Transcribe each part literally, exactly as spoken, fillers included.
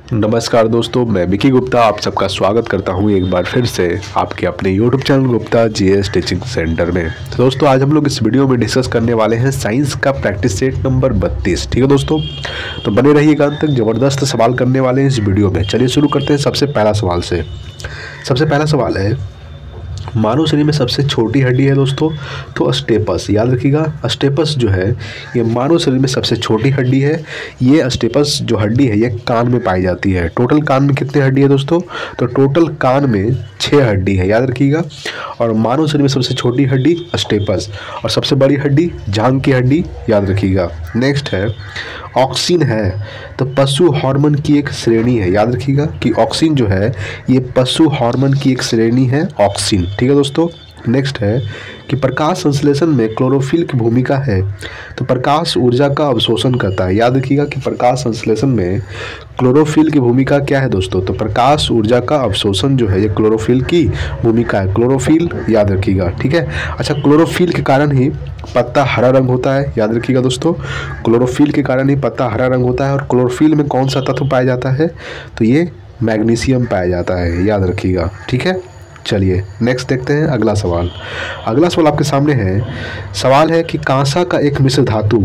नमस्कार दोस्तों, मैं विकी गुप्ता आप सबका स्वागत करता हूं एक बार फिर से आपके अपने YouTube channel Gupta GS teaching centre में। तो दोस्तों आज हम लोग इस वीडियो में डिस्कस करने वाले हैं साइंस का प्रैक्टिस सेट नंबर बत्तीस। ठीक है दोस्तों, तो बने रहिएगा अंत तक, ज़बरदस्त सवाल करने वाले हैं इस वीडियो में। चलिए शुरू करते हैं सबसे पहला सवाल से। सबसे पहला सवाल है, मानव शरीर में सबसे छोटी हड्डी है दोस्तों तो स्टेपस। याद रखिएगा, स्टेपस जो है ये मानव शरीर में सबसे छोटी हड्डी है। ये स्टेपस जो हड्डी है ये कान में पाई जाती है। टोटल कान में कितनी हड्डी है दोस्तों? तो टोटल कान में छः हड्डी है, याद रखिएगा। और मानव शरीर में सबसे छोटी हड्डी स्टेपस और सबसे बड़ी हड्डी जांघ की हड्डी, याद रखिएगा। नेक्स्ट है, ऑक्सिन है तो पशु हार्मोन की एक श्रेणी है। याद रखिएगा कि ऑक्सिन जो है ये पशु हार्मोन की एक श्रेणी है, ऑक्सिन। ठीक है दोस्तों। नेक्स्ट है कि प्रकाश संश्लेषण में क्लोरोफिल की भूमिका है तो प्रकाश ऊर्जा का अवशोषण करता है। याद रखिएगा कि प्रकाश संश्लेषण में क्लोरोफिल की भूमिका क्या है दोस्तों? तो प्रकाश ऊर्जा का अवशोषण जो है ये क्लोरोफिल की भूमिका है। क्लोरोफिल याद रखिएगा, ठीक है। अच्छा, क्लोरोफिल के कारण ही पत्ता हरा रंग होता है। याद रखिएगा दोस्तों, क्लोरोफिल के कारण ही पत्ता हरा रंग होता है। और क्लोरोफिल में कौन सा तत्व पाया जाता है? तो ये मैग्नीशियम पाया जाता है, याद रखिएगा, ठीक है। चलिए नेक्स्ट देखते हैं अगला सवाल। अगला सवाल आपके सामने है। सवाल है कि कांसा का एक मिश्र धातु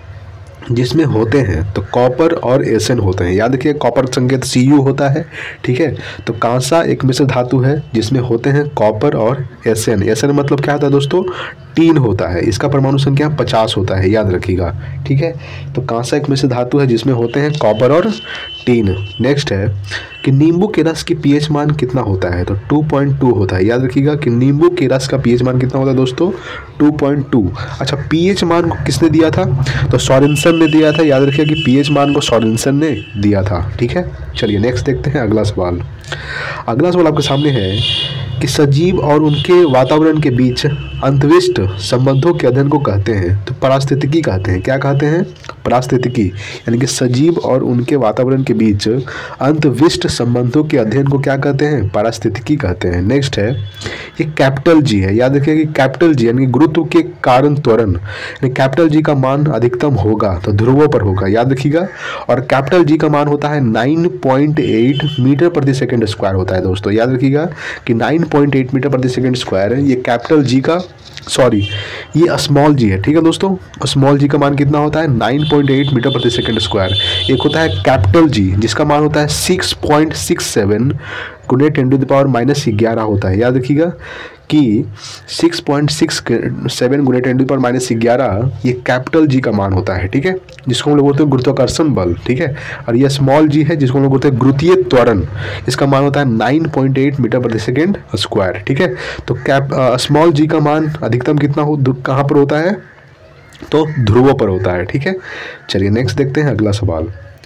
जिसमें होते हैं तो कॉपर और एसन होते हैं। याद रखिए, कॉपर संकेत सी यू होता है, ठीक है। तो कांसा एक मिश्र धातु है जिसमें होते हैं कॉपर और एसन। एसन मतलब क्या होता है दोस्तों? टीन होता है। इसका परमाणु संख्या पचास होता है, याद रखिएगा, ठीक है। तो कांसा एक मिश्र धातु है जिसमें होते हैं कॉपर और टीन। नेक्स्ट है कि नींबू के रस की पीएच मान कितना होता है? तो टू पॉइंट टू होता है। याद रखिएगा कि नींबू के रस का पीएच मान कितना होता है दोस्तों? Two point two. अच्छा, पीएच मान को किसने दिया था? तो सॉरेनसन ने दिया था। याद रखिएगा कि पीएच मान को सॉरेनसन ने दिया था, ठीक है। चलिए नेक्स्ट देखते हैं अगला सवाल। अगला सवाल आपके सामने है कि सजीव और उनके वातावरण के बीच अंतविष्ट संबंधों के अध्ययन को कहते हैं तो पारिस्थितिकी कहते हैं। क्या कहते हैं? पारिस्थितिकी। यानी कि सजीव और उनके वातावरण के बीच अंतविष्ट संबंधों के अध्ययन को क्या कहते हैं? पारिस्थितिकी कहते हैं। नेक्स्ट है, ये कैपिटल जी है। याद रखिए कि कैपिटल जी यानी गुरुत्व के कारण त्वरण, यानी कैपिटल जी का मान अधिकतम होगा तो ध्रुवों पर होगा, याद रखिएगा। और कैपिटल जी का मान होता है नाइन पॉइंट एट मीटर प्रति सेकंड स्क्वायर होता है दोस्तों। याद रखिएगा कि नाइन पॉइंट एट मीटर प्रति सेकंड स्क्वायर है ये कैपिटल जी का, सॉरी ये स्मॉल जी है, ठीक है दोस्तों। स्मॉल जी का मान कितना होता है? नाइन पॉइंट एट मीटर प्रति सेकंड स्क्वायर। एक होता है कैपिटल जी जिसका मान होता है सिक्स पॉइंट सिक्स सेवन गुणे ten to the power minus ग्यारह होता है। याद रखिएगा कि सिक्स पॉइंट सिक्स सेवन गुणे ten to the power minus ग्यारह ये कैपिटल जी का मान होता है, ठीक है, जिसको हम लोग बोलते हैं गुरुत्वाकर्षण बल, ठीक है। और ये स्मॉल जी है जिसको हम लोग बोलते हैं गुरुत्वीय त्वरण। इसका मान होता है नाइन पॉइंट एट मीटर प्रति सेकेंड स्क्वायर, ठीक है। तो कैप स्मॉल जी का मान अधिकतम कितना हो, कहाँ पर होता है? तो ध्रुवों पर होता है, ठीक है। चलिए नेक्स्ट देखते हैं अगला सवाल।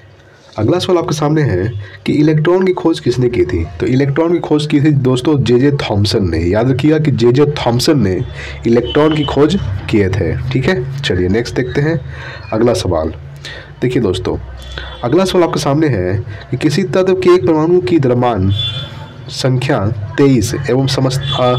अगला सवाल आपके सामने है कि इलेक्ट्रॉन की खोज किसने की थी? तो इलेक्ट्रॉन की खोज की थी दोस्तों जे जे थॉमसन ने। याद रखिएगा कि जे जे थॉमसन ने इलेक्ट्रॉन की खोज किए थे, ठीक है। चलिए नेक्स्ट देखते हैं अगला सवाल। देखिए दोस्तों, अगला सवाल आपके सामने है कि किसी तत्व के एक परमाणु की द्रव्यमान संख्या तेईस एवं समस्त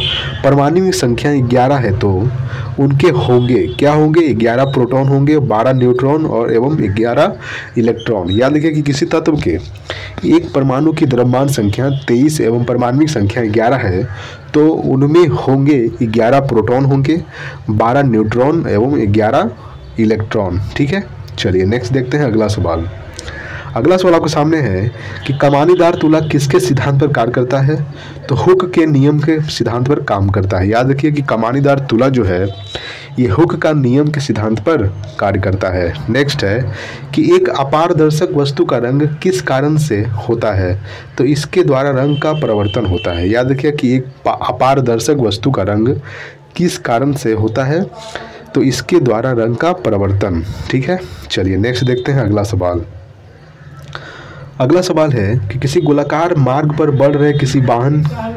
परमाणु की संख्या ग्यारह है तो उनके होंगे क्या होंगे? ग्यारह प्रोटॉन होंगे, बारह न्यूट्रॉन और एवं ग्यारह इलेक्ट्रॉन। याद रखिए कि किसी तत्व के एक परमाणु की द्रव्यमान संख्या तेईस एवं परमाणु संख्या ग्यारह है तो उनमें होंगे ग्यारह प्रोटॉन होंगे, बारह न्यूट्रॉन एवं ग्यारह इलेक्ट्रॉन, ठीक है। चलिए नेक्स्ट देखते हैं अगला सवाल। अगला सवाल आपके सामने है कि कमानीदार तुला किसके सिद्धांत पर कार्य करता है? तो हुक के नियम के सिद्धांत पर काम करता है। याद रखिए कि कमानीदार तुला जो है ये हुक का नियम के सिद्धांत पर कार्य करता है। नेक्स्ट है कि एक अपारदर्शक वस्तु का रंग किस कारण से होता है? तो इसके द्वारा रंग का परिवर्तन होता है। याद रखिए कि एक अपारदर्शक वस्तु का रंग किस कारण से होता है? तो इसके द्वारा रंग का परिवर्तन, ठीक है। चलिए नेक्स्ट देखते हैं अगला सवाल। अगला सवाल है कि किसी गोलाकार मार्ग पर बढ़ रहे किसी वाहन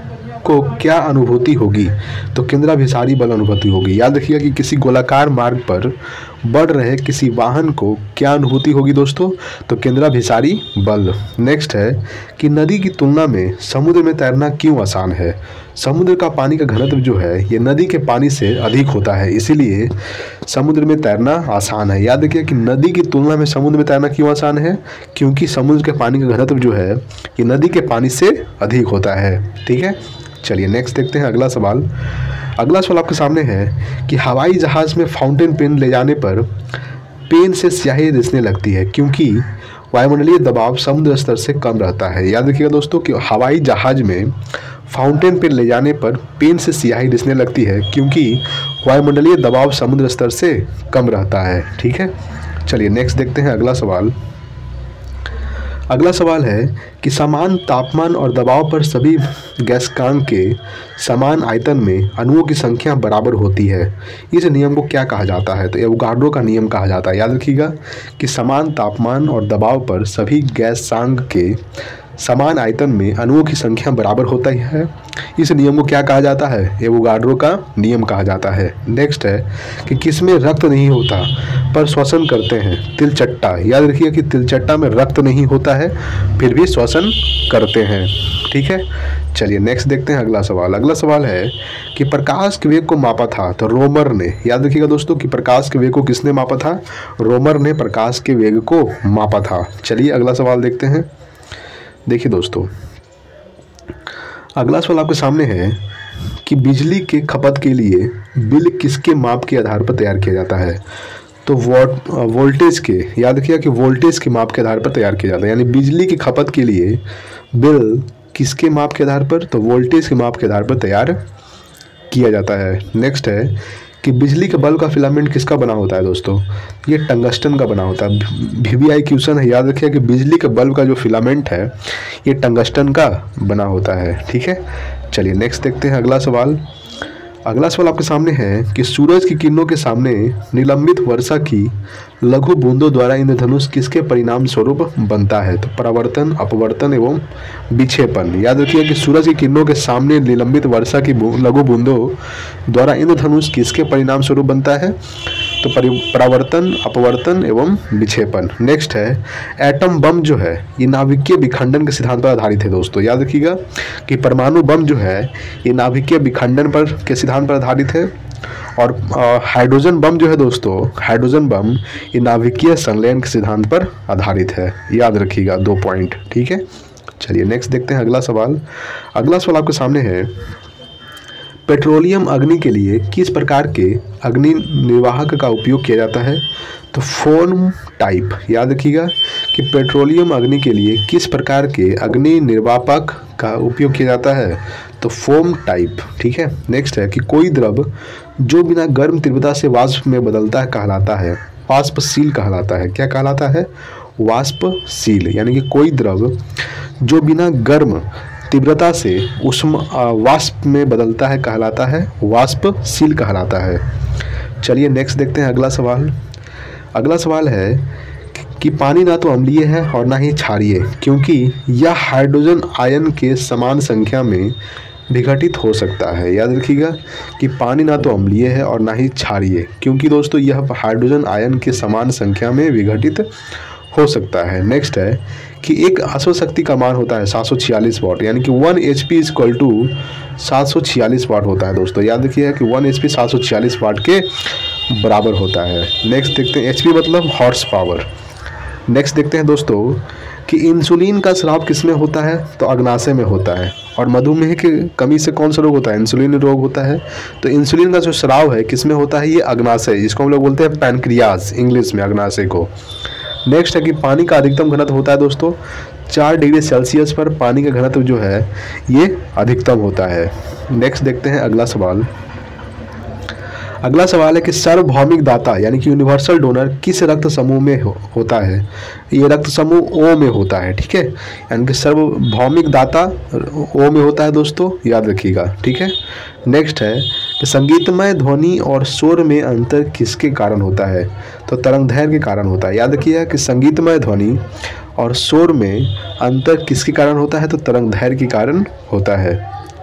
को क्या अनुभूति होगी? तो केंद्राभिसारी बल अनुभूति होगी। याद रखिएगा कि किसी गोलाकार मार्ग पर बढ़ रहे किसी वाहन को क्या अनुभूति होगी दोस्तों? तो केंद्राभिसारी बल। नेक्स्ट है कि नदी की तुलना में समुद्र में तैरना क्यों आसान है? समुद्र का पानी का घनत्व जो है ये नदी के पानी से अधिक होता है, इसीलिए समुद्र में तैरना आसान है। याद रखिए कि नदी की तुलना में समुद्र में तैरना क्यों आसान है? क्योंकि समुद्र के पानी का घनत्व जो है ये नदी के पानी से अधिक होता है। ठीक है, चलिए नेक्स्ट देखते हैं अगला सवाल। अगला सवाल आपके सामने है कि हवाई जहाज़ में फाउंटेन पेन ले जाने पर पेन से स्याही रिसने लगती है क्योंकि वायुमंडलीय दबाव समुद्र स्तर से कम रहता है। याद रखिएगा दोस्तों कि हवाई जहाज़ में फाउंटेन पेन ले जाने पर पेन से स्याही रिसने लगती है क्योंकि वायुमंडलीय दबाव समुद्र स्तर से कम रहता है। ठीक है, चलिए नेक्स्ट देखते हैं अगला सवाल। अगला सवाल है कि समान तापमान और दबाव पर सभी गैसकांक के समान आयतन में अणुओं की संख्या बराबर होती है। इस नियम को क्या कहा जाता है? तो एवोगाड्रो का नियम कहा जाता है। याद रखिएगा कि समान तापमान और दबाव पर सभी गैसांक के समान आयतन में अणुओं की संख्या बराबर होता है। इस नियम को क्या कहा जाता है? एवोगाड्रो का नियम कहा जाता है। नेक्स्ट है कि किसमें रक्त नहीं होता पर श्वसन करते हैं? तिलचट्टा। याद रखिए कि तिलचट्टा में रक्त नहीं होता है फिर भी श्वसन करते हैं। ठीक है, चलिए नेक्स्ट देखते हैं अगला सवाल। अगला सवाल है कि प्रकाश के वेग को मापा था तो रोमर ने। याद रखिएगा दोस्तों कि प्रकाश के वेग को किसने मापा था? रोमर ने प्रकाश के वेग को मापा था। चलिए अगला सवाल देखते हैं। देखिए दोस्तों, अगला सवाल आपके सामने है कि बिजली के खपत के लिए बिल किसके माप के आधार पर तैयार किया जाता है? तो वोट वोल्टेज के। याद रखिएगा कि वोल्टेज के माप के आधार पर तैयार किया जाता है, यानी बिजली की खपत के लिए बिल किसके माप के आधार पर? तो वोल्टेज के माप के आधार पर तैयार किया जाता है। नेक्स्ट है कि बिजली के बल्ब का फिलामेंट किसका बना होता है दोस्तों? ये टंगस्टन का बना होता है। वीवीआई क्वेश्चन है, याद रखिए कि बिजली के बल्ब का जो फिलामेंट है ये टंगस्टन का बना होता है। ठीक है, चलिए नेक्स्ट देखते हैं अगला सवाल। अगला सवाल आपके सामने है कि सूरज की किरणों के सामने निलंबित वर्षा की लघु बूंदों द्वारा इंद्रधनुष किसके परिणाम स्वरूप बनता है? तो परावर्तन, अपवर्तन एवं विक्षेपण। याद रखिए कि सूरज की किरणों के सामने निलंबित वर्षा की लघु बूंदों द्वारा इंद्रधनुष किसके परिणाम स्वरूप बनता है? तो परावर्तन, अपवर्तन एवं विक्षेपण। नेक्स्ट है एटम बम जो है ये नाभिकीय विखंडन के सिद्धांत पर आधारित है दोस्तों। याद रखिएगा कि परमाणु बम जो है ये नाभिकीय विखंडन पर के सिद्धांत पर आधारित है और हाइड्रोजन बम जो है दोस्तों, हाइड्रोजन बम ये नाभिकीय संलयन के सिद्धांत पर आधारित है। याद रखिएगा दो पॉइंट। ठीक है, चलिए नेक्स्ट देखते हैं अगला सवाल। अगला सवाल आपके सामने है पेट्रोलियम अग्नि के लिए किस प्रकार के अग्नि निर्वाहक का उपयोग किया जाता है? तो फोम टाइप। याद रखिएगा कि पेट्रोलियम अग्नि के लिए किस प्रकार के अग्नि निर्वापक का उपयोग किया जाता है? तो फोम टाइप। ठीक है, नेक्स्ट है कि कोई द्रव जो बिना गर्म तीव्रता से वाष्प में बदलता है कहलाता है वाष्पशील कहलाता है। क्या कहलाता है? वाष्पशील। यानी कि कोई द्रव जो बिना गर्म तीव्रता से उष्म वाष्प में बदलता है कहलाता है वाष्पशील कहलाता है। चलिए नेक्स्ट देखते हैं अगला सवाल। अगला सवाल है कि पानी ना तो अम्लीय है और ना ही क्षारीय क्योंकि यह हाइड्रोजन आयन के समान संख्या में विघटित हो सकता है। याद रखिएगा कि पानी ना तो अम्लीय है और ना ही क्षारीय क्योंकि दोस्तों यह हाइड्रोजन आयन के समान संख्या में विघटित हो सकता है। नेक्स्ट है कि एक अश्वशक्ति का मान होता है सात सौ छियालीस वाट, यानी कि one H P is equal to सात सौ छियालीस वाट होता है दोस्तों। याद रखिएगा कि वन एच पी सात सौ छियालीस वाट के बराबर होता है। नेक्स्ट देखते हैं एच पी मतलब हॉर्स पावर। नेक्स्ट देखते हैं दोस्तों कि इंसुलिन का स्राव किसमें होता है? तो अग्नाशय में होता है। और मधुमेह की कमी से कौन सा रोग होता है? इंसुलिन रोग होता है। तो इंसुलिन का जो स्राव है किसमें होता है? ये अग्नाशय, जिसको हम लोग बोलते हैं पैनक्रियाज इंग्लिश में, अग्नाशय को। नेक्स्ट है कि पानी का अधिकतम घनत्व होता है दोस्तों चार डिग्री सेल्सियस पर पानी का घनत्व जो है ये अधिकतम होता है। नेक्स्ट देखते हैं अगला सवाल। अगला सवाल है कि सार्वभौमिक दाता यानी कि यूनिवर्सल डोनर किस रक्त समूह में हो, होता है? ये रक्त समूह ओ में होता है। ठीक है, यानी कि सार्वभौमिक दाता ओ में होता है दोस्तों, याद रखिएगा। ठीक है, नेक्स्ट है कि संगीतमय ध्वनि और शोर में अंतर किसके कारण होता है? तो तरंगदैर्घ्य के कारण होता है। याद रखिएगा कि संगीतमय ध्वनि और शोर में अंतर किसके कारण होता है? तो तरंगदैर्घ्य के कारण होता है।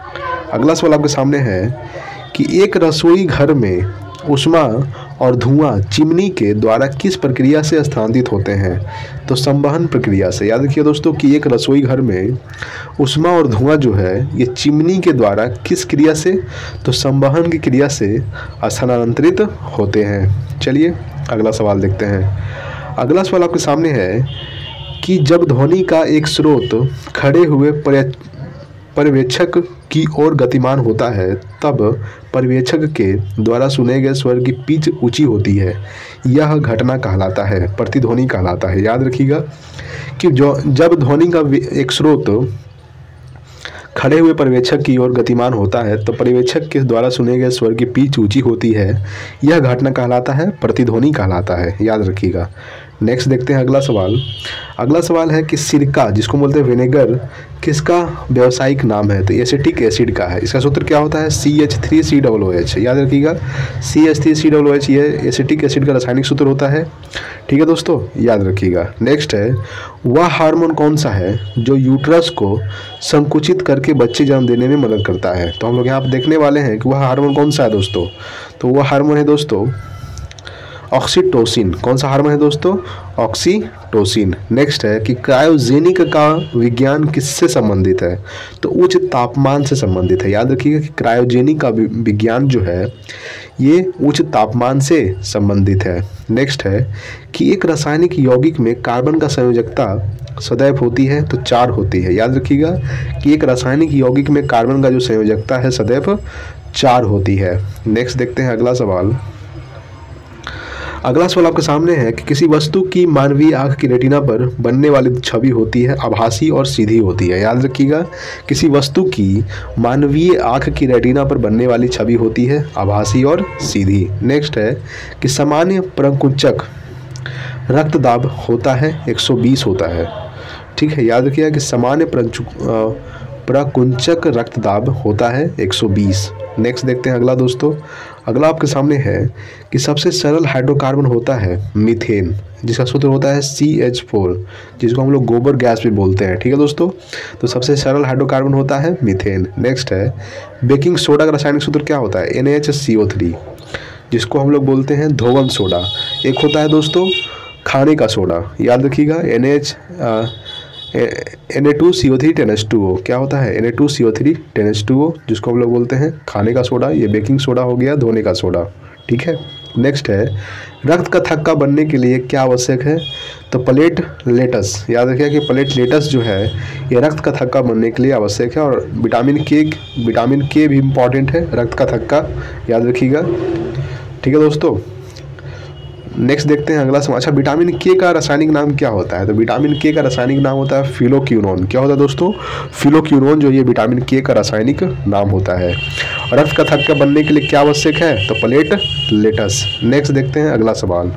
अगला सवाल आपके सामने है कि एक रसोई घर में ऊष्मा और धुआं चिमनी के द्वारा किस प्रक्रिया से स्थानांतरित होते हैं? तो संवहन प्रक्रिया से। याद रखिए दोस्तों कि एक रसोई घर में ऊष्मा और धुआं जो है ये चिमनी के द्वारा किस क्रिया से? तो संवहन की क्रिया से स्थानांतरित होते हैं। चलिए अगला सवाल देखते हैं। अगला सवाल आपके सामने है कि जब ध्वनि का एक स्रोत खड़े हुए पर्यवेक्षक की ओर गतिमान होता है तब पर्यवेक्षक के द्वारा सुने गए स्वर की पिच ऊंची होती है, यह घटना कहलाता है, प्रतिध्वनि कहलाता है। याद रखिएगा कि जो जब ध्वनि का एक स्रोत खड़े हुए पर्यवेक्षक की ओर गतिमान होता है तो पर्यवेक्षक के द्वारा सुने गए स्वर की पिच ऊंची होती है, यह घटना कहलाता है, प्रतिध्वनि कहलाता है। याद रखिएगा। नेक्स्ट देखते हैं अगला सवाल। अगला सवाल है कि सिरका, जिसको बोलते हैं विनेगर, किसका व्यावसायिक नाम है? तो एसिटिक एसिड का है। इसका सूत्र क्या होता है? C H three C double O H. याद रखिएगा C H three C double O H ये एसिटिक एसिड का रासायनिक सूत्र होता है। ठीक है दोस्तों, याद रखिएगा। नेक्स्ट है वह हार्मोन कौन सा है जो यूट्रस को संकुचित करके बच्चे जन्म देने में मदद करता है? तो हम लोग यहाँ पर देखने वाले हैं कि वह हार्मोन कौन सा है दोस्तों। तो वह हार्मोन है दोस्तों ऑक्सीटोसिन। कौन सा हार्मोन है दोस्तों? ऑक्सीटोसिन। नेक्स्ट है कि क्रायोजेनिक का विज्ञान किससे संबंधित है? तो उच्च तापमान से संबंधित है। याद रखिएगा कि क्रायोजेनिक का विज्ञान जो है ये उच्च तापमान से संबंधित है। नेक्स्ट है कि एक रासायनिक यौगिक में कार्बन का संयोजकता सदैव होती है तो चार होती है। याद रखिएगा कि एक रासायनिक यौगिक में कार्बन का जो संयोजकता है सदैव चार होती है। नेक्स्ट देखते हैं अगला सवाल। अगला सवाल आपके सामने है कि किसी वस्तु की मानवीय आंख की रेटिना पर बनने वाली छवि होती है आभासी और सीधी होती है। याद रखिएगा किसी वस्तु की मानवीय आंख की रेटिना पर बनने वाली छवि होती है आभासी और सीधी। नेक्स्ट है कि सामान्य प्रकुंचक रक्तदाब होता है एक सौ बीस होता है। ठीक है, याद रखिएगा कि सामान्य प्रकुंचक रक्तदाब होता है एक सौ बीस। नेक्स्ट देखते हैं अगला दोस्तों। अगला आपके सामने है कि सबसे सरल हाइड्रोकार्बन होता है मीथेन, जिसका सूत्र होता है सी एच फोर, जिसको हम लोग गोबर गैस भी बोलते हैं। ठीक है दोस्तों, तो सबसे सरल हाइड्रोकार्बन होता है मीथेन। नेक्स्ट है बेकिंग सोडा का रासायनिक सूत्र क्या होता है? N H C O three, जिसको हम लोग बोलते हैं धोवन सोडा। एक होता है दोस्तों खाने का सोडा। याद रखिएगा N H N A two C O three ten H two O. क्या होता है? N A two C O three ten H two O, जिसको हम लोग बोलते हैं खाने का सोडा। ये बेकिंग सोडा हो गया, धोने का सोडा। ठीक है। नेक्स्ट है रक्त का थक्का बनने के लिए क्या आवश्यक है? तो प्लेट लेटस। याद रखिए कि प्लेट लेटस जो है ये रक्त का थक्का बनने के लिए आवश्यक है। और विटामिन के विटामिन के भी इम्पॉर्टेंट है रक्त का थक्का, याद रखिएगा। ठीक है दोस्तों, नेक्स्ट देखते हैं अगला सवाल। अच्छा, विटामिन के का रासायनिक नाम क्या होता है? तो विटामिन के का रासायनिक नाम होता है फिलोक्यूनोन। क्या होता है दोस्तों? फिलोक्यूनोन जो ये विटामिन के का रासायनिक नाम होता है। रक्त का थक्का बनने के लिए क्या आवश्यक है? तो प्लेट लेटस। नेक्स्ट देखते हैं अगला सवाल।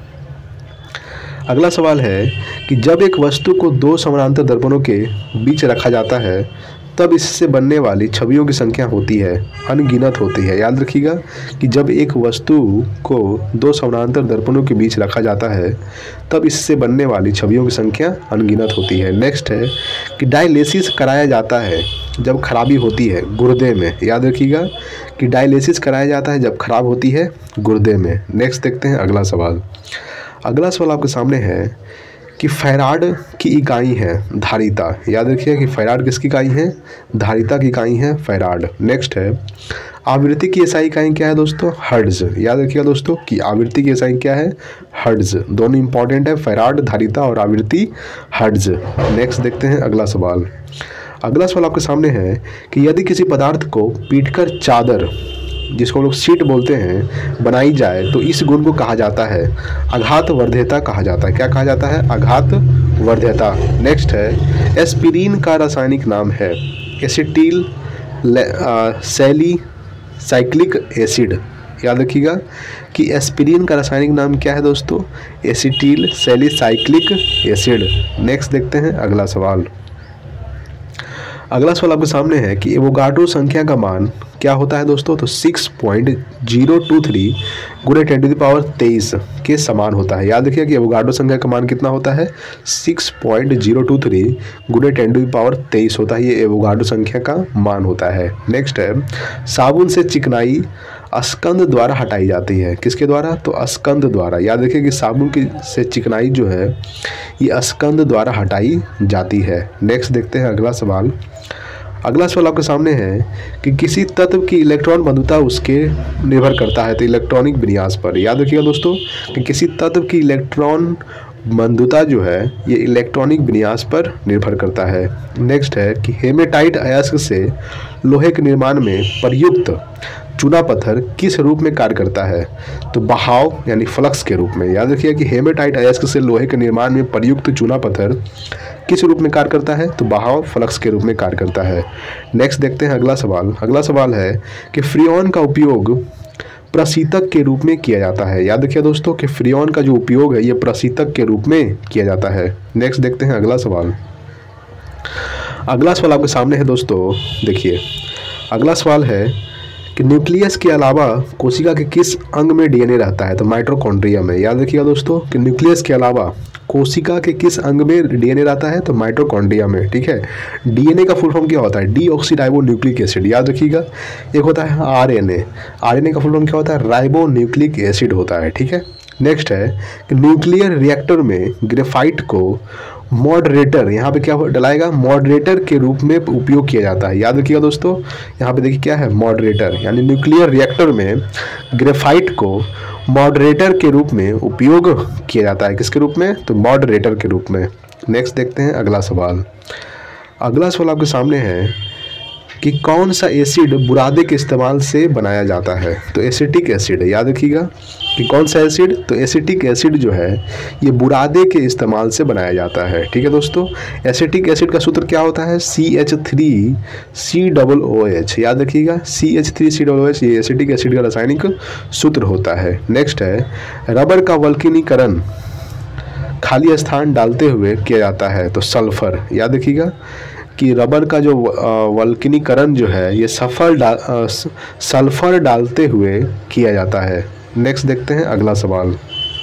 अगला सवाल है कि जब एक वस्तु को दो समानांतर दर्पणों के बीच रखा जाता है तब इससे बनने वाली छवियों की संख्या होती है अनगिनत होती है। याद रखिएगा कि जब एक वस्तु को दो समानांतर दर्पणों के बीच रखा जाता है तब इससे बनने वाली छवियों की संख्या अनगिनत होती है। नेक्स्ट है कि डायलिसिस कराया जाता है जब खराबी होती है गुर्दे में। याद रखिएगा कि डायलिसिस कराया जाता है जब खराब होती है गुर्दे में। नेक्स्ट देखते हैं अगला सवाल। अगला सवाल आपके सामने है कि फैराड की इकाई है धारिता। याद रखिए कि फैराड किसकी इकाई है? धारिता की इकाई है फैराड। नेक्स्ट है आवृत्ति की एसआई इकाई क्या है दोस्तों? हर्ट्ज। याद रखिएगा दोस्तों कि आवृत्ति की एसआई क्या है? हर्ट्ज। दोनों इंपॉर्टेंट है, फैराड धारिता और आवृत्ति हर्ट्ज। नेक्स्ट देखते हैं अगला सवाल। अगला सवाल आपके सामने है कि यदि किसी पदार्थ को पीटकर चादर, जिसको हम लोग सीट बोलते हैं, बनाई जाए तो इस गुण को कहा जाता है आघात वर्ध्यता कहा जाता है। क्या कहा जाता है? आघात वर्ध्यता। नेक्स्ट है एस्पिरिन का रासायनिक नाम है एसिटिल सैली साइक्लिक एसिड। याद रखिएगा कि एस्पिरिन का रासायनिक नाम क्या है दोस्तों? Acetyl salicylic acid. Next देखते हैं अगला सवाल। अगला सवाल आपके सामने है कि एवोगाड्रो संख्या का मान क्या होता है दोस्तों, तो six point zero two three गुणे टेन टू द पावर तेईस के समान होता है। याद रखिए कि एवोगाड्रो संख्या का मान कितना होता है, six point zero two three गुणे टेन टू द पावर तेईस होता है, ये एवोगाड्रो संख्या का मान होता है। नेक्स्ट है, साबुन से चिकनाई स्कंद द्वारा हटाई जाती है, किसके द्वारा, तो स्कंद द्वारा। याद रखिए कि साबुन की से चिकनाई जो है ये स्कंद द्वारा हटाई जाती है। नेक्स्ट देखते हैं अगला सवाल। अगला सवाल आपके सामने है कि किसी तत्व की इलेक्ट्रॉन बंधुता उसके निर्भर करता है, तो इलेक्ट्रॉनिक विन्यास पर। याद रखिएगा दोस्तों कि किसी तत्व की इलेक्ट्रॉन बंधुता जो है ये इलेक्ट्रॉनिक विन्यास पर निर्भर करता है। नेक्स्ट है कि हेमेटाइट अयस्क से लोहे के निर्माण में प्रयुक्त चूना पत्थर किस रूप में कार्य करता है, तो बहाव यानी फ्लक्स के रूप में। याद रखिए कि हेमेटाइट अयस्क से लोहे के निर्माण में प्रयुक्त चूना पत्थर किस रूप में कार्य करता है, तो बहाव फ्लक्स के रूप में कार्य करता है। नेक्स्ट देखते हैं अगला सवाल। अगला सवाल है कि फ्रीऑन का उपयोग प्रशीतक के रूप में किया जाता है। याद रखिए दोस्तों कि फ्रीऑन का जो उपयोग है ये प्रशीतक के रूप में किया जाता है। नेक्स्ट देखते हैं अगला सवाल। अगला सवाल आपके सामने है दोस्तों, देखिए अगला सवाल है कि न्यूक्लियस के अलावा कोशिका के किस अंग में डीएनए रहता है, तो माइटोकॉन्ड्रिया में। याद रखिएगा दोस्तों कि न्यूक्लियस के अलावा कोशिका के किस अंग में डीएनए रहता है, तो माइटोकॉन्ड्रिया में। ठीक है, डीएनए का फुल फॉर्म क्या होता है, डीऑक्सीराइबो न्यूक्लिक एसिड। याद रखिएगा एक होता है आरएनए, आरएनए का फुल फॉर्म क्या होता है, राइबो न्यूक्लिक एसिड होता है। ठीक है, नेक्स्ट है कि न्यूक्लियर रिएक्टर में ग्रेफाइट को मॉडरेटर, यहाँ पे क्या डलाएगा, मॉडरेटर के रूप में उपयोग किया जाता है। याद रखिएगा दोस्तों यहाँ पे देखिए क्या है, मॉडरेटर, यानी न्यूक्लियर रिएक्टर में ग्रेफाइट को मॉडरेटर के रूप में उपयोग किया जाता है, किसके रूप में, तो मॉडरेटर के रूप में। नेक्स्ट देखते हैं अगला सवाल। अगला सवाल आपके सामने है कि कौन सा एसिड बुरादे के इस्तेमाल से बनाया जाता है, तो एसिटिक एसिड है। याद रखिएगा कि कौन सा एसिड, तो एसिटिक एसिड जो है ये बुरादे के इस्तेमाल से बनाया जाता है। ठीक है दोस्तों, एसिटिक एसिड का सूत्र क्या होता है, C H three C double O H. याद रखिएगा C H three C double O H ये एसिटिक एसिड का रासायनिक सूत्र होता है। नेक्स्ट है, रबर का वल्कनीकरण खाली स्थान डालते हुए किया जाता है, तो सल्फर। याद रखिएगा कि रबर का जो वल्कनीकरण जो है ये सल्फर डाल सल्फर डालते हुए किया जाता है। नेक्स्ट देखते हैं अगला सवाल।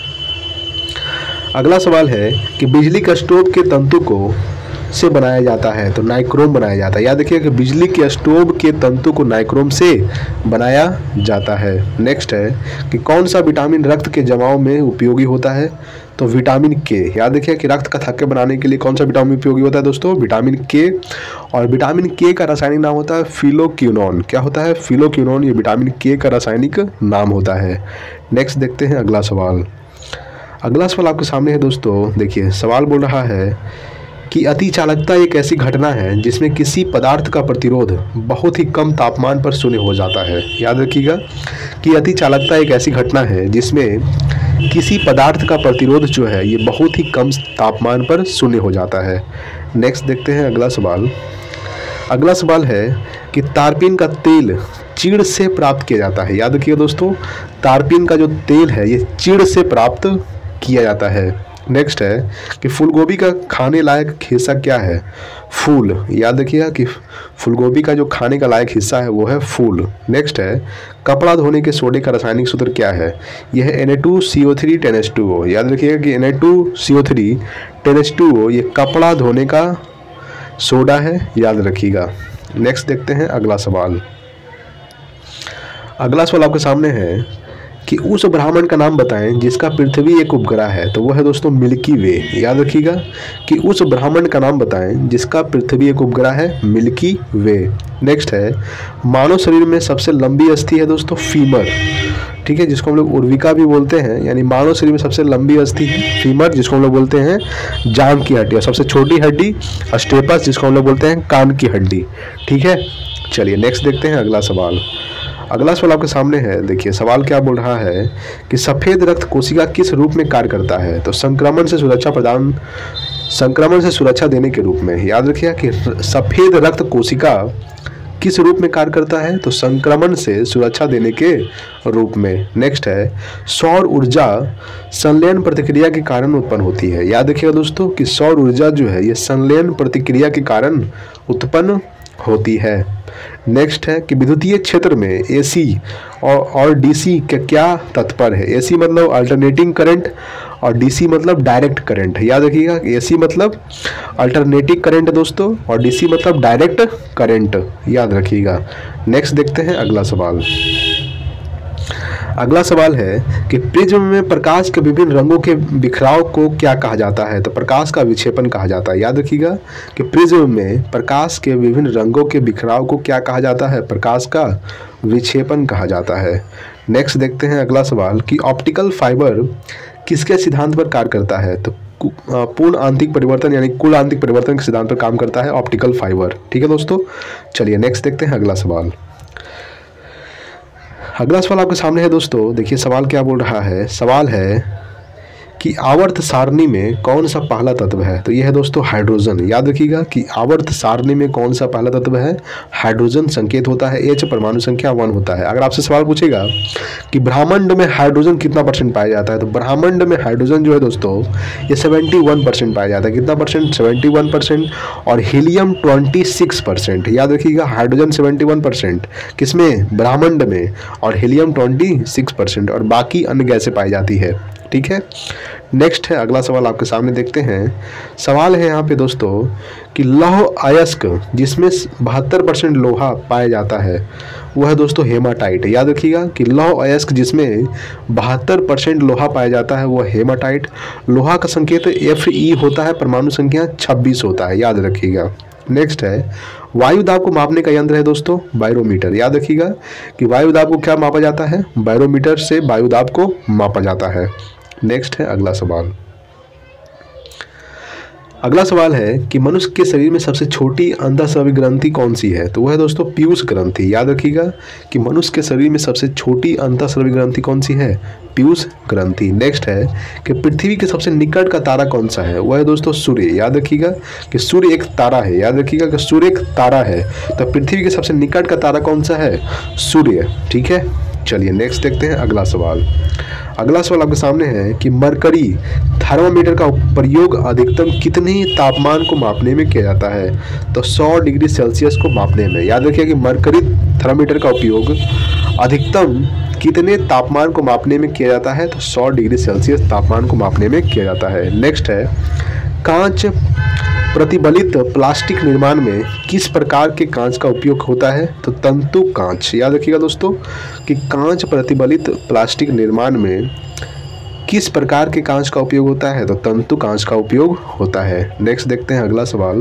अगला सवाल है कि बिजली का स्टोव के तंतु को से बनाया जाता है, तो नाइक्रोम बनाया जाता है। याद रखिए कि बिजली के स्टोव के तंतु को नाइक्रोम से बनाया जाता है। नेक्स्ट है कि कौन सा विटामिन रक्त के जमाव में उपयोगी होता है, तो विटामिन के। याद रखिए कि रक्त का थक्के बनाने के लिए कौन सा विटामिन उपयोगी होता है दोस्तों, विटामिन के। और विटामिन के का रासायनिक नाम होता है फिलोक्विनोन। क्या होता है, फिलोक्विनोन, ये विटामिन के का रासायनिक नाम होता है। नेक्स्ट देखते हैं अगला सवाल। अगला सवाल आपके सामने है दोस्तों, देखिए सवाल बोल रहा है कि अति चालकता एक ऐसी घटना है जिसमें किसी पदार्थ का प्रतिरोध बहुत ही कम तापमान पर शून्य हो जाता है। याद रखिएगा कि अति चालकता एक ऐसी घटना है जिसमें किसी पदार्थ का प्रतिरोध जो है ये बहुत ही कम तापमान पर शून्य हो जाता है। नेक्स्ट देखते हैं अगला सवाल। अगला सवाल है कि तारपीन का तेल चीड़ से प्राप्त किया जाता है। याद रखिएगा दोस्तों तारपीन का जो तेल है ये चीड़ से प्राप्त किया जाता है। नेक्स्ट है कि फूलगोभी का खाने लायक हिस्सा क्या है, फूल। याद रखिएगा कि फूलगोभी का जो खाने का लायक हिस्सा है वो है फूल। नेक्स्ट है कपड़ा धोने के सोडे का रासायनिक सूत्र क्या है, यह है N A two C O three ten H two O. याद रखिएगा कि N A two C O three ten H two O ये कपड़ा धोने का सोडा है, याद रखिएगा। नेक्स्ट देखते हैं अगला सवाल। अगला सवाल आपके सामने है कि उस ब्रह्मांड का नाम बताएं जिसका पृथ्वी एक उपग्रह है, तो वो है दोस्तों मिल्की वे। याद रखिएगा कि उस ब्रह्मांड का नाम बताएं जिसका पृथ्वी एक उपग्रह है, मिल्की वे। नेक्स्ट है मानव शरीर में सबसे लंबी अस्थि है दोस्तों फीमर। ठीक है, जिसको हम लोग उर्विका भी बोलते हैं, यानी मानव शरीर में सबसे लंबी अस्थि है फीमर, जिसको हम लोग बोलते हैं जांघ की हड्डी। और सबसे छोटी हड्डी स्टेपस, जिसको हम लोग बोलते हैं कान की हड्डी। ठीक है, चलिए नेक्स्ट देखते हैं अगला सवाल। अगला सवाल आपके सामने है, देखिए सवाल क्या बोल रहा है कि सफ़ेद रक्त कोशिका किस रूप में कार्य करता है, तो संक्रमण से सुरक्षा प्रदान संक्रमण से सुरक्षा देने के रूप में। याद रखिए कि सफ़ेद रक्त कोशिका किस रूप में कार्य करता है, तो संक्रमण से सुरक्षा देने के रूप में। नेक्स्ट है सौर ऊर्जा संलयन प्रतिक्रिया के कारण उत्पन्न होती है। याद रखिएगा दोस्तों कि सौर ऊर्जा जो है ये संलयन प्रतिक्रिया के कारण उत्पन्न होती है। नेक्स्ट है कि विद्युतीय क्षेत्र में एसी और और डीसी का क्या तात्पर्य है। एसी मतलब अल्टरनेटिंग करंट और डीसी मतलब डायरेक्ट करंट। याद रखिएगा, एसी मतलब अल्टरनेटिंग करंट दोस्तों और डीसी मतलब डायरेक्ट करंट, याद रखिएगा। नेक्स्ट देखते हैं अगला सवाल। अगला सवाल है कि प्रिज्म में प्रकाश के विभिन्न रंगों के बिखराव को क्या कहा जाता है। तो प्रकाश का विक्षेपण कहा जाता है। याद रखिएगा कि प्रिज्म में प्रकाश के विभिन्न रंगों के बिखराव को क्या कहा जाता है, प्रकाश का विक्षेपण कहा जाता है। नेक्स्ट देखते हैं अगला सवाल कि ऑप्टिकल फाइबर किसके सिद्धांत पर कार्य करता है। तो पूर्ण आंतरिक परिवर्तन यानी कुल आंतरिक परिवर्तन के सिद्धांत पर काम करता है ऑप्टिकल फाइबर। ठीक है दोस्तों, चलिए नेक्स्ट देखते हैं अगला सवाल। अगला सवाल आपके सामने है दोस्तों। देखिए सवाल क्या बोल रहा है। सवाल है कि आवर्त सारणी में कौन सा पहला तत्व है। तो यह है दोस्तों हाइड्रोजन। याद रखिएगा कि आवर्त सारणी में कौन सा पहला तत्व है, हाइड्रोजन संकेत होता है, एच परमाणु संख्या वन होता है। अगर आपसे सवाल पूछेगा कि ब्रह्मांड में हाइड्रोजन कितना परसेंट पाया जाता है, तो ब्रह्मांड में हाइड्रोजन जो है दोस्तों ये सेवेंटी वन परसेंट पाया जाता है। कितना परसेंट, सेवेंटी वन परसेंट। और हीलियम ट्वेंटी सिक्स परसेंट। याद रखिएगा हाइड्रोजन सेवेंटी वन परसेंट किसमें, ब्रह्मांड में, और हीलियम ट्वेंटी सिक्स परसेंट, और बाकी अन्य गैसें पाई जाती है। ठीक है, नेक्स्ट है अगला सवाल आपके सामने देखते हैं। सवाल है यहाँ पे दोस्तों कि लौह अयस्क जिसमें बहत्तर परसेंट लोहा पाया जाता है वह है दोस्तों हेमाटाइट। याद रखिएगा कि लौह अयस्क जिसमें बहत्तर परसेंट लोहा पाया जाता है वह हेमाटाइट। लोहा का संकेत एफ ई होता है, परमाणु संख्या छब्बीस होता है, याद रखिएगा। नेक्स्ट है वायु दाब को मापने का यंत्र है दोस्तों बैरोमीटर। याद रखिएगा कि वायु दाब को क्या मापा जाता है, बैरोमीटर से वायु दाब को मापा जाता है। नेक्स्ट है अगला सवाल। अगला सवाल है कि मनुष्य के शरीर में सबसे छोटी अंतःस्रावी ग्रंथि कौन सी है। तो वह है दोस्तों पीयूष ग्रंथि। याद रखिएगा कि मनुष्य के शरीर में सबसे छोटी अंतःस्रावी ग्रंथि कौन सी है, पीयूष ग्रंथि। नेक्स्ट है कि पृथ्वी के सबसे निकट का तारा कौन सा है। वह है दोस्तों सूर्य। याद रखिएगा कि सूर्य एक तारा है। याद रखिएगा कि सूर्य एक तारा है, तो पृथ्वी के सबसे निकट का तारा कौन सा है, सूर्य। ठीक है, चलिए नेक्स्ट देखते हैं अगला सवाल। अगला सवाल आपके सामने है कि मरकरी थर्मामीटर का प्रयोग अधिकतम कितने तापमान को मापने में किया जाता है। तो सौ डिग्री सेल्सियस को मापने में। याद रखिए कि मरकरी थर्मामीटर का उपयोग अधिकतम कितने तापमान को मापने में किया जाता है। तो सौ डिग्री सेल्सियस तापमान को मापने में किया जाता है। नेक्स्ट है कांच प्रतिबलित प्लास्टिक निर्माण में किस प्रकार के कांच का उपयोग होता है। तो तंतु कांच। याद रखिएगा दोस्तों कि कांच प्रतिबलित प्लास्टिक निर्माण में किस प्रकार के कांच का उपयोग होता है। तो तंतु कांच का उपयोग होता है। नेक्स्ट देखते हैं अगला सवाल।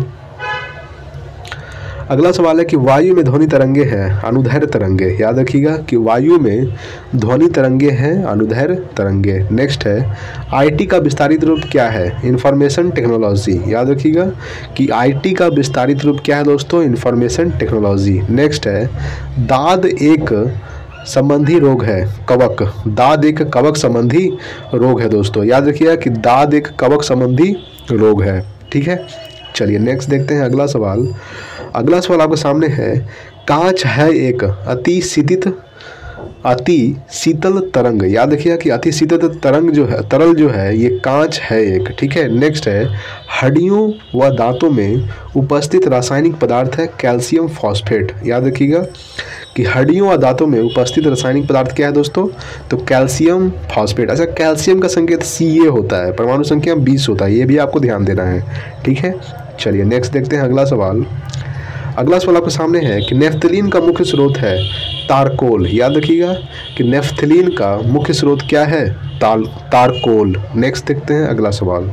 अगला सवाल है कि वायु में ध्वनि तरंगे हैं अनुदैर्घ्य तरंगे। याद रखिएगा कि वायु में ध्वनि तरंगे हैं अनुदैर्घ्य तरंगे। नेक्स्ट है आईटी का विस्तारित रूप क्या है, इंफॉर्मेशन टेक्नोलॉजी। याद रखिएगा कि आईटी का विस्तारित रूप क्या है दोस्तों, इंफॉर्मेशन टेक्नोलॉजी। नेक्स्ट है दाद एक संबंधी रोग है, कवक। दाद एक कवक संबंधी रोग है दोस्तों। याद रखिएगा कि दाद एक कवक संबंधी रोग है। ठीक है, चलिए नेक्स्ट देखते हैं अगला सवाल। अगला सवाल आपके सामने है कांच है एक अति शीतित अति शीतल तरंग। याद रखिएगा कि अति शीतल तरंग जो है, तरल जो है, ये कांच है एक। ठीक है, नेक्स्ट है हड्डियों व दांतों में उपस्थित रासायनिक पदार्थ है कैल्शियम फॉस्फेट। याद रखिएगा कि हड्डियों व दांतों में उपस्थित रासायनिक पदार्थ क्या है दोस्तों, तो कैल्शियम फॉस्फेट। अच्छा, कैल्शियम का संकेत सी ए होता है, परमाणु संख्या बीस होता है, ये भी आपको ध्यान देना है। ठीक है, चलिए नेक्स्ट देखते हैं अगला सवाल। अगला सवाल आपके सामने है कि नेफ्थलीन का मुख्य स्रोत है तारकोल। याद रखिएगा कि नेफ्थलीन का मुख्य स्रोत क्या है, ताल तारकोल। नेक्स्ट देखते हैं अगला सवाल।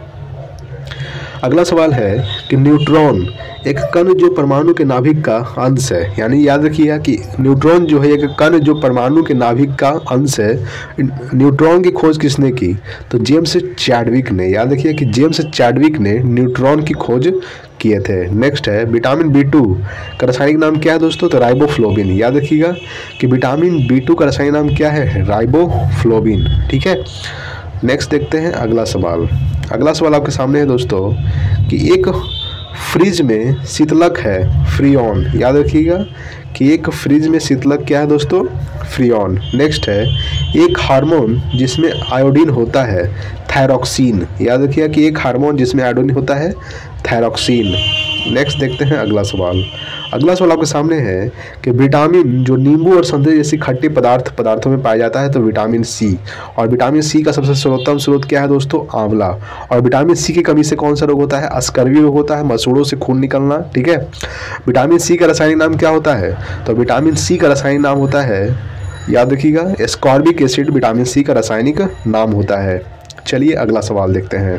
अगला सवाल है कि न्यूट्रॉन एक कण जो परमाणु के नाभिक का अंश है। यानी याद रखिएगा कि न्यूट्रॉन जो है एक कण जो परमाणु के नाभिक का अंश है। न्यूट्रॉन की खोज किसने की, तो जेम्स चैडविक ने। याद रखिए कि जेम्स चैडविक ने न्यूट्रॉन की खोज किए थे। नेक्स्ट है विटामिन बी टू का रासायनिक नाम क्या है दोस्तों, तो राइबोफ्लोबिन। याद रखिएगा कि विटामिन बी टू का रासायनिक नाम क्या है, राइबोफ्लोबिन। ठीक है, नेक्स्ट देखते हैं अगला सवाल। अगला सवाल आपके सामने है दोस्तों कि एक फ्रिज में शीतलक है फ्रीऑन। याद रखिएगा कि एक फ्रिज में शीतलक क्या है दोस्तों, फ्रीऑन। नेक्स्ट है एक हार्मोन जिसमें आयोडीन होता है थायरॉक्सिन। याद रखिएगा कि एक हार्मोन जिसमें आयोडीन होता है थायरॉक्सिन। नेक्स्ट देखते हैं अगला सवाल। अगला सवाल आपके सामने है कि विटामिन जो नींबू और संतरे जैसी खट्टी पदार्थ पदार्थों में पाया जाता है तो विटामिन सी, और विटामिन सी का सबसे सर्वोत्तम स्रोत क्या है दोस्तों? आंवला। और विटामिन सी की कमी से कौन सा रोग होता है? अस्कर्वी रोग होता है, मसूड़ों से खून निकलना। ठीक है, विटामिन सी का रासायनिक नाम क्या होता है? तो विटामिन सी का रासायनिक नाम होता है, याद रखिएगा, एस्कॉर्बिक एसिड विटामिन सी का रासायनिक नाम होता है। चलिए अगला सवाल देखते हैं।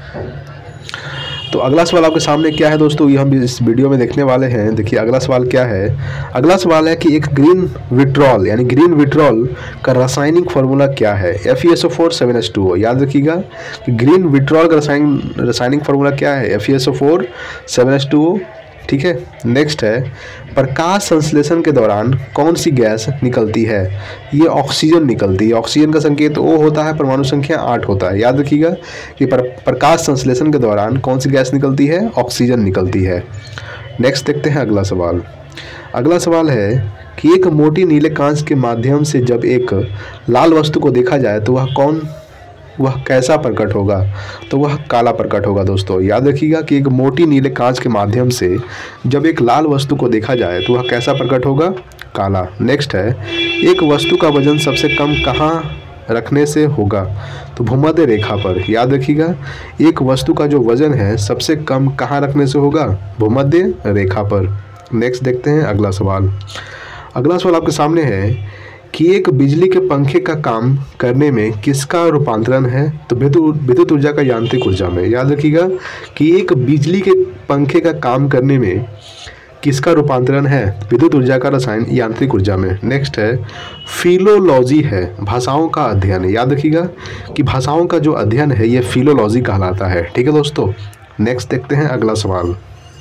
तो अगला सवाल आपके सामने क्या है दोस्तों, ये हम इस वीडियो में देखने वाले हैं। देखिए अगला सवाल क्या है। अगला सवाल है कि एक ग्रीन विट्रॉल यानी ग्रीन विट्रॉल का रासायनिक फार्मूला क्या है? F E S O four seven H two O. याद रखिएगा कि ग्रीन विट्रॉल का रासायनिक रासायनिक फार्मूला क्या है? F E S O four seven H two O. ठीक है, नेक्स्ट है प्रकाश संश्लेषण के दौरान कौन सी गैस निकलती है? ये ऑक्सीजन निकलती है। ऑक्सीजन का संकेत O होता है, परमाणु संख्या आठ होता है। याद रखिएगा कि पर, प्रकाश संश्लेषण के दौरान कौन सी गैस निकलती है? ऑक्सीजन निकलती है। नेक्स्ट देखते हैं अगला सवाल। अगला सवाल है कि एक मोटी नीले कांच के माध्यम से जब एक लाल वस्तु को देखा जाए तो वह कौन वह कैसा प्रकट होगा? तो वह काला प्रकट होगा दोस्तों। याद रखिएगा कि एक मोटी नीले कांच के माध्यम से जब एक लाल वस्तु को देखा जाए तो वह कैसा प्रकट होगा? काला। नेक्स्ट है एक वस्तु का वजन सबसे कम कहाँ रखने से होगा? तो भूमध्य रेखा पर। याद रखिएगा एक वस्तु का जो वजन है सबसे कम कहाँ रखने से होगा? भूमध्य रेखा पर। नेक्स्ट देखते हैं अगला सवाल। अगला सवाल आपके सामने है कि एक बिजली के पंखे का काम करने में किसका रूपांतरण है? तो विद्युत विद्युत ऊर्जा का यांत्रिक ऊर्जा में। याद रखिएगा कि एक बिजली के पंखे का काम करने में किसका रूपांतरण है? विद्युत ऊर्जा का रसायन यांत्रिक ऊर्जा में। नेक्स्ट है फिलोलॉजी है भाषाओं का अध्ययन। याद रखिएगा कि भाषाओं का जो अध्ययन है ये फिलोलॉजी कहलाता है। ठीक है दोस्तों, नेक्स्ट देखते हैं अगला सवाल।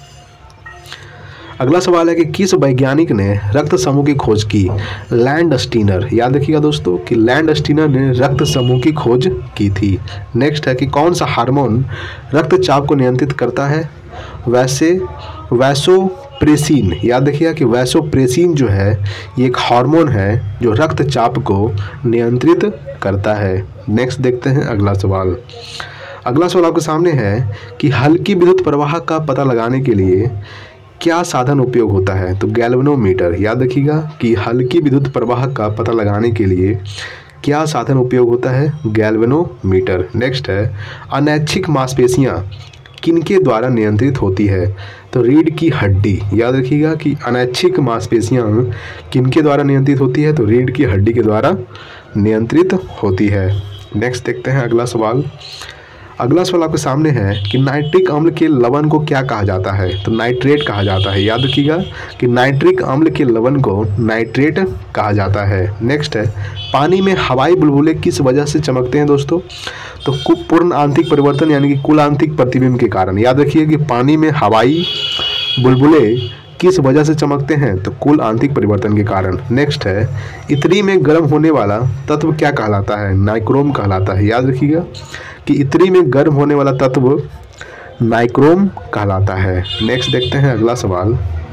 अगला सवाल है कि किस वैज्ञानिक ने रक्त समूह की खोज की? लैंडस्टीनर। याद रखिएगा दोस्तों कि लैंडस्टीनर ने रक्त समूह की खोज की थी। नेक्स्ट है कि कौन सा हार्मोन रक्तचाप को नियंत्रित करता है? वैसे वैसोप्रेसिन। याद रखिएगा कि वैसोप्रेसिन जो है ये एक हार्मोन है जो रक्तचाप को नियंत्रित करता है। नेक्स्ट देखते हैं अगला सवाल। अगला सवाल आपके सामने है कि हल्की विद्युत प्रवाह का पता लगाने के लिए क्या साधन उपयोग होता है? तो गैल्वेनोमीटर। याद रखिएगा कि हल्की विद्युत प्रवाह का पता लगाने के लिए क्या साधन उपयोग होता है? गैल्वेनोमीटर। नेक्स्ट है अनैच्छिक मांसपेशियां किनके द्वारा नियंत्रित होती है? तो रीढ़ की हड्डी। याद रखिएगा कि अनैच्छिक मांसपेशियां किनके द्वारा नियंत्रित होती है? तो रीढ़ की हड्डी के द्वारा नियंत्रित होती है। नेक्स्ट देखते हैं अगला सवाल। अगला सवाल आपके सामने है कि नाइट्रिक अम्ल के लवण को क्या कहा जाता है? तो नाइट्रेट कहा जाता है। याद रखिएगा कि नाइट्रिक अम्ल के लवण को नाइट्रेट कहा जाता है। नेक्स्ट है पानी में हवाई बुलबुले किस वजह से चमकते हैं दोस्तों? तो पूर्ण आंतरिक परिवर्तन यानी कि कुल आंतरिक प्रतिबिंब के कारण। याद रखिए कि पानी में हवाई बुलबुले किस वजह से चमकते हैं? तो कुल आंतरिक परिवर्तन के कारण। नेक्स्ट है इतरी में गर्म होने वाला तत्व क्या कहलाता है? नाइक्रोम कहलाता है। याद रखिएगा कि इतरी में गर्म होने वाला तत्व नाइक्रोम कहलाता है। नेक्स्ट देखते हैं अगला सवाल।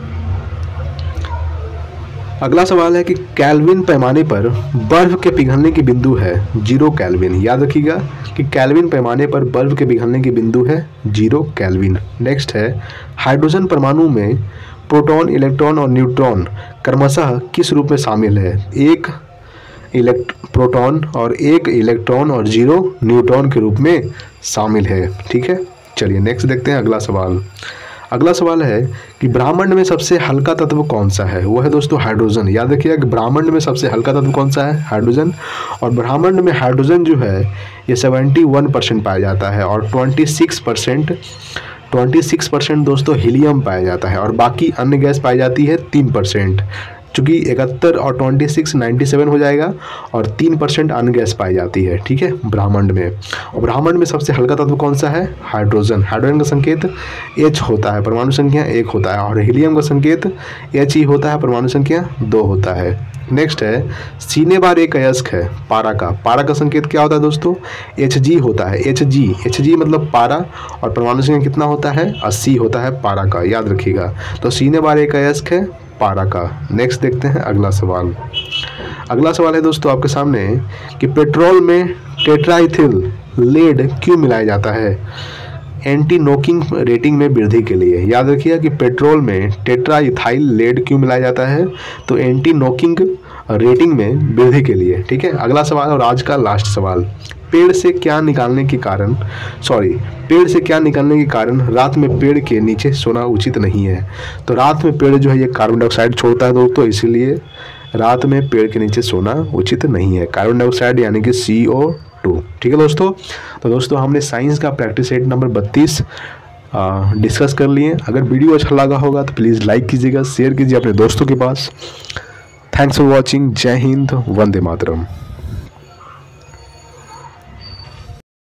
अगला सवाल है कि केल्विन पैमाने पर बर्फ के पिघलने की बिंदु है जीरो केल्विन। याद रखिएगा कि केल्विन पैमाने पर बर्फ के पिघलने की बिंदु है जीरो केल्विन। नेक्स्ट है हाइड्रोजन परमाणु में प्रोटॉन, इलेक्ट्रॉन और न्यूट्रॉन क्रमशः किस रूप में शामिल है? एक इलेक्ट प्रोटॉन और एक इलेक्ट्रॉन और जीरो न्यूट्रॉन के रूप में शामिल है। ठीक है, चलिए नेक्स्ट देखते हैं अगला सवाल। अगला सवाल है कि ब्रह्मांड में सबसे हल्का तत्व कौन सा है? वो है दोस्तों हाइड्रोजन। याद रखिएगा कि ब्रह्मांड में सबसे हल्का तत्व कौन सा है? हाइड्रोजन। और ब्रह्मांड में हाइड्रोजन जो है ये इकहत्तर परसेंट पाया जाता है और छब्बीस परसेंट छब्बीस परसेंट दोस्तों हीलियम पाया जाता है और बाकी अन्य गैस पाई जाती है तीन परसेंट। चूँकि इकहत्तर और छब्बीस सत्तानवे हो जाएगा और तीन परसेंट अन्य गैस पाई जाती है। ठीक है, ब्रह्मांड में। और ब्रह्मांड में सबसे हल्का तत्व कौन सा है? हाइड्रोजन। हाइड्रोजन का संकेत H होता है, परमाणु संख्या एक होता है। और हीलियम का संकेत He होता है, परमाणु संख्या दो होता है। नेक्स्ट है सीने बार एक अयस्क है पारा का। पारा का संकेत क्या होता है दोस्तों? Hg होता है। Hg Hg मतलब पारा और परमाणु संख्या कितना होता है? अस्सी होता है पारा का। याद रखिएगा। तो सीने बार एक अयस्क है पारा का। नेक्स्ट देखते हैं अगला सवाल। अगला सवाल है दोस्तों आपके सामने कि पेट्रोल में टेट्राइथिल लेड क्यों मिलाया जाता है? एंटी नॉकिंग रेटिंग में वृद्धि के लिए। याद रखिए कि पेट्रोल में टेट्रा इथाइल लेड क्यों मिलाया जाता है, तो एंटी नॉकिंग रेटिंग में वृद्धि के लिए। ठीक है, अगला सवाल और आज का लास्ट सवाल, पेड़ से क्या निकालने के कारण सॉरी पेड़ से क्या निकालने के कारण रात में पेड़ के नीचे सोना उचित नहीं है। तो रात में पेड़ जो है ये कार्बन डाइऑक्साइड छोड़ता है दोस्तों, इसीलिए रात में पेड़ के नीचे सोना उचित नहीं है। कार्बन डाइऑक्साइड यानी कि सी ओ टू। ठीक है दोस्तों, तो दोस्तों हमने साइंस का प्रैक्टिस सेट नंबर बत्तीस डिस्कस कर लिए। अगर वीडियो अच्छा लगा होगा तो प्लीज़ लाइक कीजिएगा, शेयर कीजिए अपने दोस्तों के पास। Thanks for watching. जय हिंद, वंदे मातरम।